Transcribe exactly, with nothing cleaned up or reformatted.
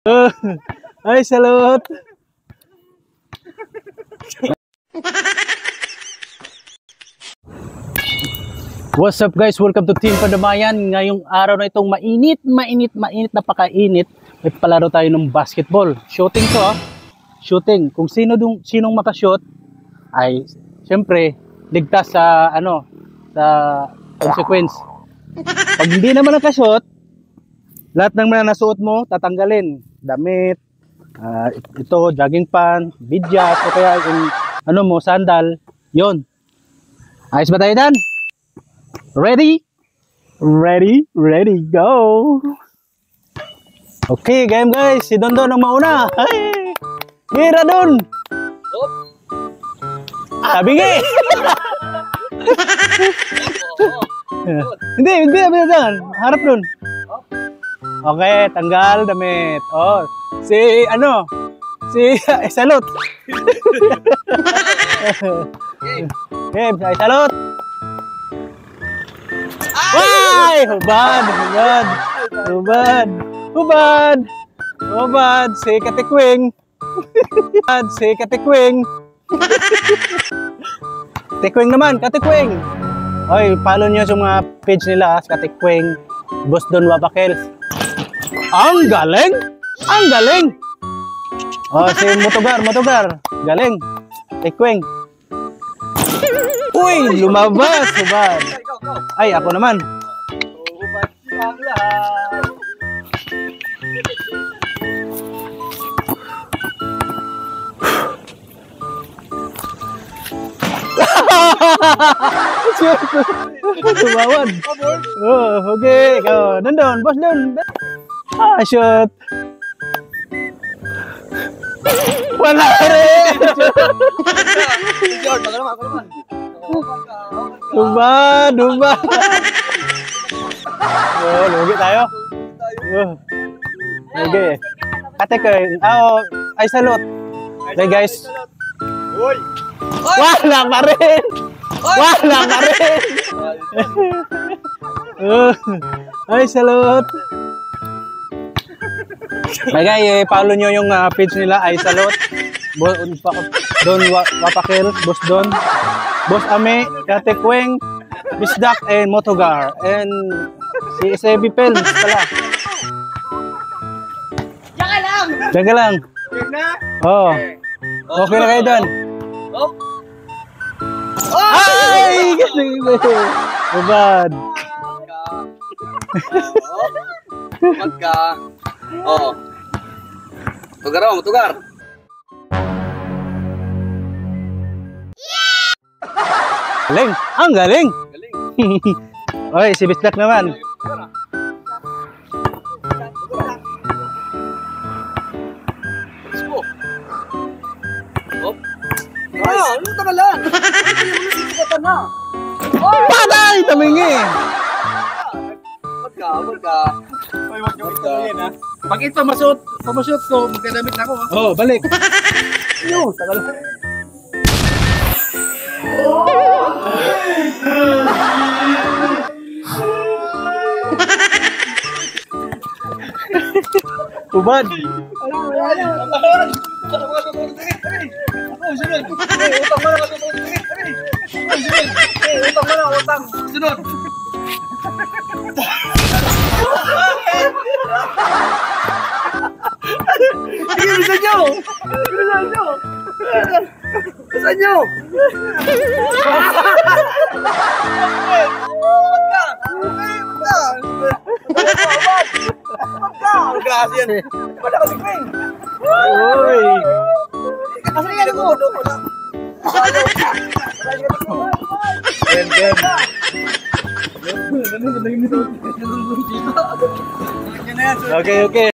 Uh, ay, salot. What's up guys? Welcome to Team Pandamayan. Ngayong araw na itong mainit, mainit, mainit, napakainit. May palaro tayo ng basketball. Shooting to ah. Shooting. Kung sino dung, sinong makashoot ay siyempre ligtas sa ano, sa consequence. Pag hindi naman nakashoot, lahat ng mga nasuot mo tatanggalin. Damit, uh, ito, jogging pants, bidyas, o kaya yung ano mo, sandal, yon. Ayos ba tayo dan? Ready? Ready? Ready, go! Okay, game guys, si Dondon ang mauna. Hey! Mira dun! Ah, bingi! Hindi, hindi, hindi, harap dun. Okay, tanggal damit. Oh, si ano? Si eh, salot. Game, ay salot. Ay, hubad, hubad. Hubad. Hubad. Hubad si Katikwing. Hubad si Katikwing. Katikwing naman, Katikwing. Oy, follow niyo sa mga page nila, sa Katikwing, Boss Don Wapakels. Ang galing! Ang galing! Oh, si Motogar, Motogar. Galing. Tikwing. Uy, lumabas. Hubad. Ay, ako naman. Hubad silang lahat. Tumawad. Oh, okay. Ikaw, Dondon, boss Don. Ah, shoot. Wala rin. Hubad, hubad. Oh, lugi tayo. Oh. Okay. Katikwing. Oh, ay salot. Okay guys. Uy. Wala pa rin. Wala pa rin. Oh. Ay salot. Bagay, eh, follow nyo yung uh, page nila, ay salot. Don Wapakels, Boss Don, Boss Ame, Katikwing, Bisdak, and Motogar. And si Sebi Pel pala. Diyan ka lang! Diyan ka lang. Oo. Oh. Okay na kayo doon. Ay! Hubad. Magka. Oo. Tugar ako, tugar. Galing! Ang galing! Galing. Oy, si Bisdak naman. Let's go. Hop. Ah, ano ka lang? Ano na? Patay! Tamingi! Magka, magka. Ay, wag yung ito yan ha. Pag ito masut, pamasut ko, magdadamit na ako ha. Oh, balik. Yo, tagal. Hubad. Ako, sunod. Utang mo na, utang mo na, utang. Sunod. Sige, bisa nyo! Bisa nyo! Bisa nyo! Magkas yan. Wala ka sigling. Uy. Kasi nga ako. Game, game. Okay, okay.